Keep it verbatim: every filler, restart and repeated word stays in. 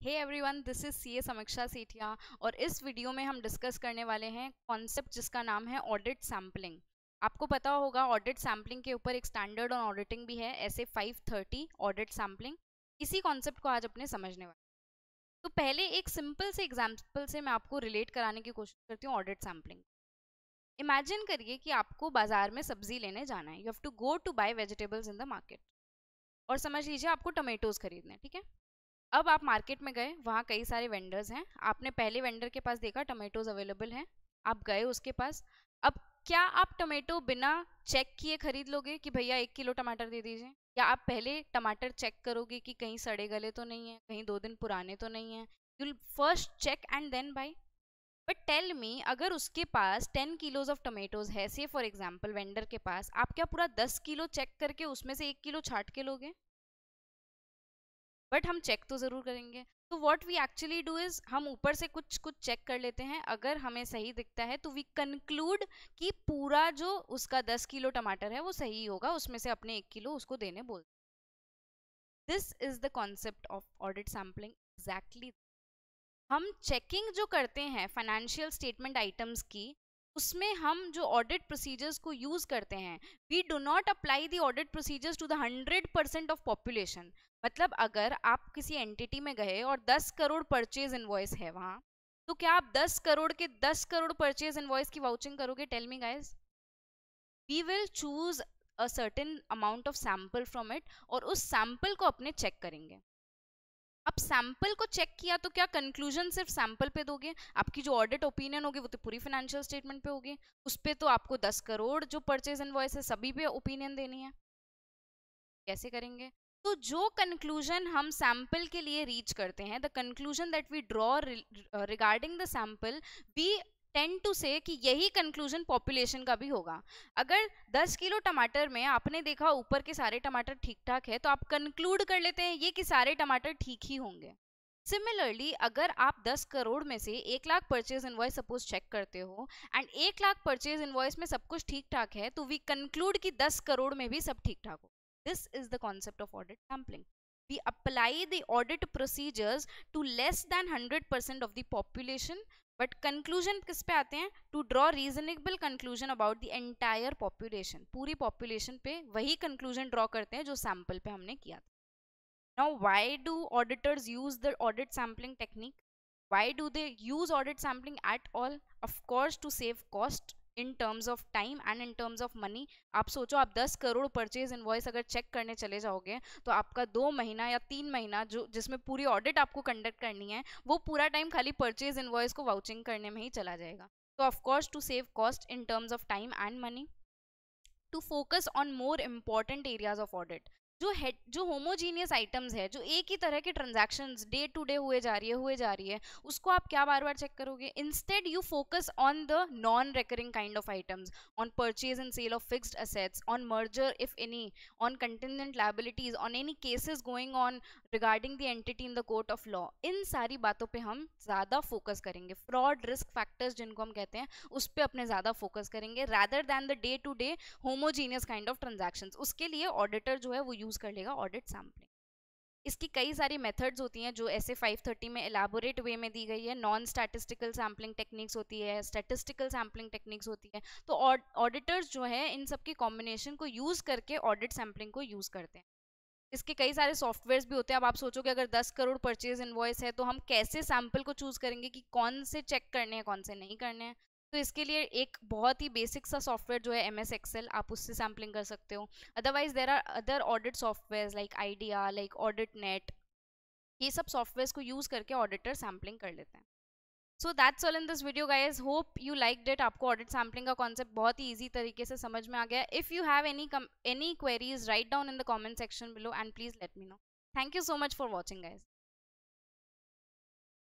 Hey everyone, this is C A Samiksha Sethia और इस video में हम डिस्कस करने वाले हैं कॉन्सेप्ट जिसका नाम है ऑडिट सैम्पलिंग। आपको पता होगा ऑडिट सैम्पलिंग के ऊपर एक स्टैंडर्ड ऑन ऑडिटिंग भी है, ऐसे फाइव थर्टी ऑडिट सैम्पलिंग। इसी कॉन्सेप्ट को आज अपने समझने वाले। तो पहले एक सिंपल से एग्जाम्पल से मैं आपको रिलेट कराने की कोशिश करती हूँ ऑडिट सैम्पलिंग। इमेजिन करिए कि आपको बाजार में सब्जी लेने जाना है। You have to go to buy vegetables in the market. और समझ लीजिए आपको टमेटोज खरीदने हैं, ठीक है। अब आप मार्केट में गए, वहाँ कई सारे वेंडर्स हैं। आपने पहले वेंडर के पास देखा टमेटोज अवेलेबल हैं, आप गए उसके पास। अब क्या आप टमेटो बिना चेक किए खरीद लोगे कि भैया एक किलो टमाटर दे दीजिए, या आप पहले टमाटर चेक करोगे कि कहीं सड़े गले तो नहीं है, कहीं दो दिन पुराने तो नहीं है। You will first check and then buy. But tell me, अगर उसके पास टेन किलोज ऑफ टमेटोज है, से फॉर एग्जाम्पल वेंडर के पास, आप क्या पूरा दस किलो चेक करके उसमें से एक किलो छाट के लोगे? बट हम चेक तो जरूर करेंगे। तो what we actually do is हम ऊपर से कुछ कुछ चेक कर लेते हैं। अगर हमें सही दिखता है तो वी कंक्लूड कि पूरा जो उसका दस किलो टमाटर है वो सही होगा, उसमें से अपने एक किलो उसको देने बोल। This is the concept of audit sampling exactly. हम चेकिंग जो करते हैं फाइनेंशियल स्टेटमेंट आइटम्स की, उसमें हम जो ऑडिट प्रोसीजर्स को यूज करते हैं, we do not apply the audit procedures to the hundred percent of population. मतलब अगर आप किसी एंटिटी में गए और दस करोड़ परचेज इनवॉइस है वहां, तो क्या आप दस करोड़ के दस करोड़ परचेज इनवॉइस की वाउचिंग करोगे? Tell me guys. We will choose a certain amount of sample from it और उस सैंपल को अपने चेक करेंगे। अब सैंपल को चेक किया तो क्या कंक्लूजन सिर्फ सैंपल पे दोगे? आपकी जो ऑडिट ओपिनियन होगी वो तो पूरी फाइनेंशियल स्टेटमेंट पे होगी। उस पे तो आपको दस करोड़ जो परचेज इनवॉइस है सभी पे ओपिनियन देनी है। कैसे करेंगे? तो जो कंक्लूजन हम सैंपल के लिए रीच करते हैं, the conclusion that we draw regarding the sample, we tend to say कि यही कंक्लूजन पॉपुलेशन का भी होगा। अगर दस किलो टमाटर में आपने देखा ऊपर के सारे टमाटर ठीक ठाक है, तो आप कंक्लूड कर लेते हैं ये कि सारे टमाटर ठीक ही होंगे। सिमिलरली अगर आप दस करोड़ में से एक lakh purchase invoice suppose check करते हो एंड एक लाख परचेज इनवॉइस में सब कुछ ठीक ठाक है, तो वी कंक्लूड कि दस करोड़ में भी सब ठीक ठाक हो। This is the concept of audit sampling. We apply the audit procedures to less than one hundred percent of the population, but conclusion किस पे आते हैं? To draw reasonable conclusion about the entire population. पूरी population पे वही conclusion draw करते हैं जो sample पे हमने किया था. Now, why do auditors use the audit sampling technique? Why do they use audit sampling at all? Of course, to save cost in terms of time and in terms of money. आप सोचो, आप दस crore purchase invoice अगर check करने चले जाओगे तो आपका दो महीना या तीन महीना जो जिसमें पूरी ऑडिट आपको कंडक्ट करनी है, वो पूरा टाइम खाली परचेज इनवॉइस को वाउचिंग करने में ही चला जाएगा। तो of course to save cost in terms of time and money, to focus on more important areas of audit. जो है जो होमोजीनियस आइटम्स है, जो एक ही तरह के ट्रांजैक्शंस डे टू डे हुए जा रही है हुए जा रही है उसको आप क्या बार बार चेक करोगे? Instead you focus on the non recurring kind of items, on purchase and sale of fixed assets, on merger if any, on contingent liabilities, on any cases going on regarding the entity in the court of law. इन सारी बातों पे हम ज्यादा focus करेंगे। Fraud risk factors जिनको हम कहते हैं उस पर अपने ज्यादा फोकस करेंगे rather than the day to day homogeneous kind of transactions. उसके लिए ऑडिटर जो है वो यूज कर लेगा ऑडिट सैम्पलिंग। इसकी कई सारी मेथड्स होती हैं जो ऐसे फाइव थर्टी में एलैबोरेट वे में दी गई है। नॉन स्टैटिस्टिकल सैम्पलिंग टेक्निक्स होती है, स्टैटिस्टिकल सैम्पलिंग टेक्निक्स होती है। तो ऑडिटर्स जो है इन सब की कॉम्बिनेशन को यूज करके ऑडिट सैम्पलिंग को यूज करते हैं। इसके कई सारे सॉफ्टवेयर्स भी होते हैं। अब आप सोचोगे अगर दस करोड़ परचेज इनवॉइस है तो हम कैसे सैंपल को चूज करेंगे कि कौन से चेक करने हैं कौन से नहीं करने हैं? तो इसके लिए एक बहुत ही बेसिक सा सॉफ्टवेयर जो है एम एस एक्सेल, आप उससे सैम्पलिंग कर सकते हो। Otherwise there are other audit software like IDEA, like audit net. ये सब सॉफ्टवेयर को यूज करके ऑडिटर सैम्पलिंग कर लेते हैं। So that's all in this video guys, hope you liked it. आपको ऑडिट सैम्पलिंग का कॉन्सेप्ट बहुत ही ईजी तरीके से समझ में आ गया। If you have any any queries, write down in the comment section below and please let me know. Thank you so much for watching guys.